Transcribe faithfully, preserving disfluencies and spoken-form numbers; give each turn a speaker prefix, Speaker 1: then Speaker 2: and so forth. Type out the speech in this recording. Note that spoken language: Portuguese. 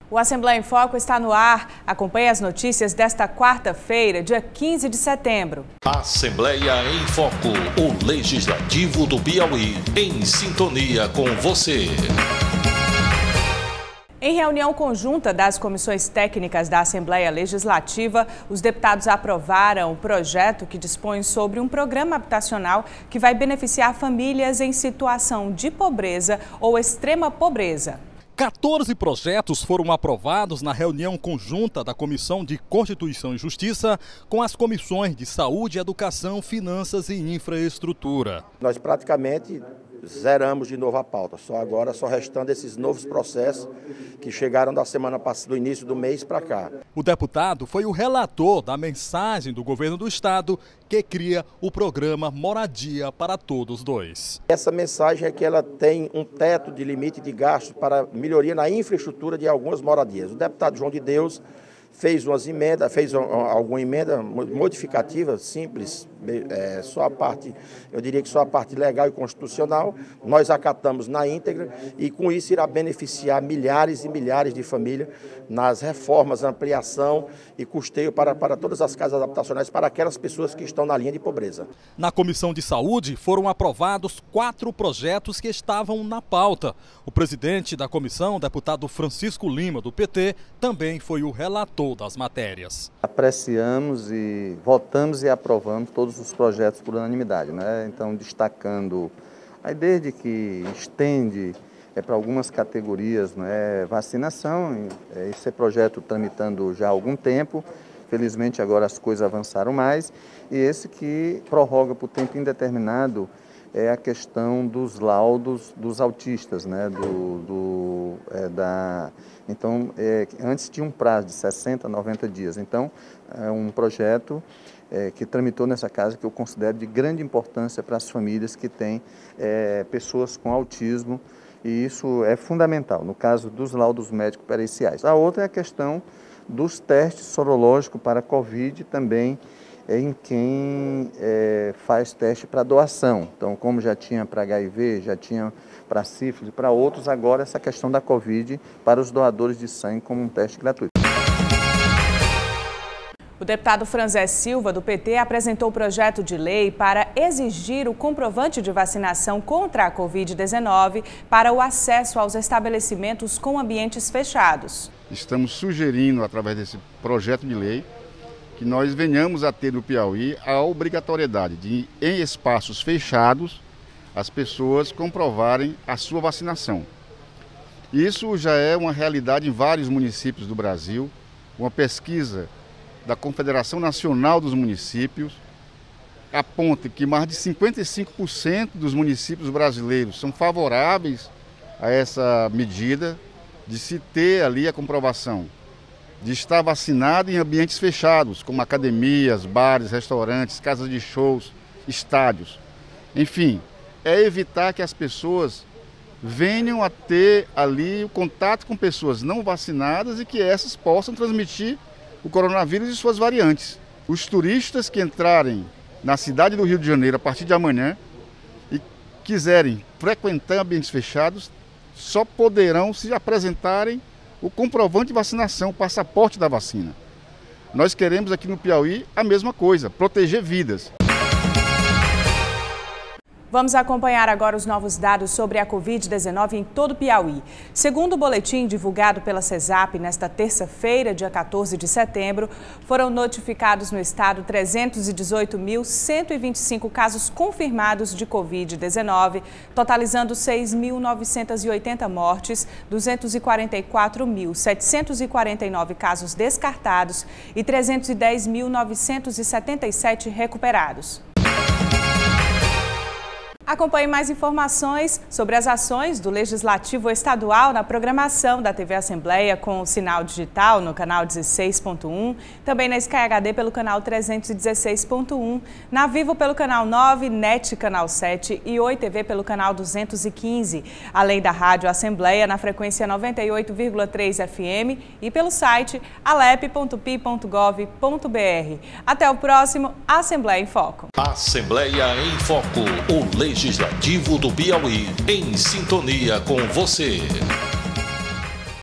Speaker 1: O Assembleia em Foco está no ar. Acompanhe as notícias desta quarta-feira, dia quinze de setembro.
Speaker 2: Assembleia em Foco, o Legislativo do Piauí, em sintonia com você.
Speaker 1: Em reunião conjunta das comissões técnicas da Assembleia Legislativa, os deputados aprovaram o projeto que dispõe sobre um programa habitacional que vai beneficiar famílias em situação de pobreza ou extrema pobreza.
Speaker 3: quatorze projetos foram aprovados na reunião conjunta da Comissão de Constituição e Justiça com as comissões de Saúde, Educação, Finanças e Infraestrutura.
Speaker 4: Nós praticamente zeramos de novo a pauta, só agora, só restando esses novos processos que chegaram da semana passada, do início do mês para cá.
Speaker 3: O deputado foi o relator da mensagem do governo do estado que cria o programa Moradia para Todos dois.
Speaker 4: Essa mensagem é que ela tem um teto de limite de gastos para melhoria na infraestrutura de algumas moradias. O deputado João de Deus fez umas emendas, fez alguma emenda modificativa, simples, é, só a parte, eu diria que só a parte legal e constitucional, nós acatamos na íntegra e com isso irá beneficiar milhares e milhares de famílias nas reformas, ampliação e custeio para, para todas as casas habitacionais, para aquelas pessoas que estão na linha de pobreza.
Speaker 3: Na Comissão de Saúde foram aprovados quatro projetos que estavam na pauta. O presidente da comissão, deputado Francisco Lima, do P T, também foi o relator das matérias.
Speaker 5: Apreciamos e votamos e aprovamos todos os projetos por unanimidade, né? Então, destacando aí desde que estende é, para algumas categorias, né, vacinação, é, esse projeto tramitando já há algum tempo, felizmente agora as coisas avançaram mais, e esse que prorroga por tempo indeterminado é a questão dos laudos dos autistas, né? Do, do, é, da, então, é, antes tinha um prazo de sessenta, noventa dias. Então, é um projeto é, que tramitou nessa casa que eu considero de grande importância para as famílias que têm é, pessoas com autismo, e isso é fundamental, no caso dos laudos médico-periciais. A outra é a questão dos testes sorológicos para a Covid também, em quem é, faz teste para doação. Então, como já tinha para H I V, já tinha para sífilis, para outros, agora essa questão da Covid para os doadores de sangue como um teste gratuito.
Speaker 1: O deputado Franzé Silva, do P T, apresentou o projeto de lei para exigir o comprovante de vacinação contra a Covid dezenove para o acesso aos estabelecimentos com ambientes fechados.
Speaker 6: Estamos sugerindo, através desse projeto de lei, que nós venhamos a ter no Piauí a obrigatoriedade de, em espaços fechados, as pessoas comprovarem a sua vacinação. Isso já é uma realidade em vários municípios do Brasil. Uma pesquisa da Confederação Nacional dos Municípios aponta que mais de cinquenta e cinco por cento dos municípios brasileiros são favoráveis a essa medida de se ter ali a comprovação de estar vacinado em ambientes fechados, como academias, bares, restaurantes, casas de shows, estádios. Enfim, é evitar que as pessoas venham a ter ali o contato com pessoas não vacinadas e que essas possam transmitir o coronavírus e suas variantes. Os turistas que entrarem na cidade do Rio de Janeiro a partir de amanhã e quiserem frequentar ambientes fechados, só poderão se apresentarem o comprovante de vacinação, o passaporte da vacina. Nós queremos aqui no Piauí a mesma coisa, proteger vidas.
Speaker 1: Vamos acompanhar agora os novos dados sobre a Covid dezenove em todo o Piauí. Segundo o boletim divulgado pela CESAP nesta terça-feira, dia quatorze de setembro, foram notificados no estado trezentos e dezoito mil, cento e vinte e cinco casos confirmados de Covid dezenove, totalizando seis mil novecentas e oitenta mortes, duzentos e quarenta e quatro mil, setecentos e quarenta e nove casos descartados e trezentos e dez mil, novecentos e setenta e sete recuperados. Acompanhe mais informações sobre as ações do Legislativo Estadual na programação da T V Assembleia com o sinal digital no canal dezesseis ponto um, também na Sky H D pelo canal trezentos e dezesseis ponto um, na Vivo pelo canal nove, N E T canal sete e Oi T V pelo canal duzentos e quinze, além da Rádio Assembleia na frequência noventa e oito vírgula três F M e pelo site alep ponto pi ponto gov ponto br. Até o próximo Assembleia em Foco.
Speaker 2: Assembleia em Foco, o Legislativo do Piauí, em sintonia com você.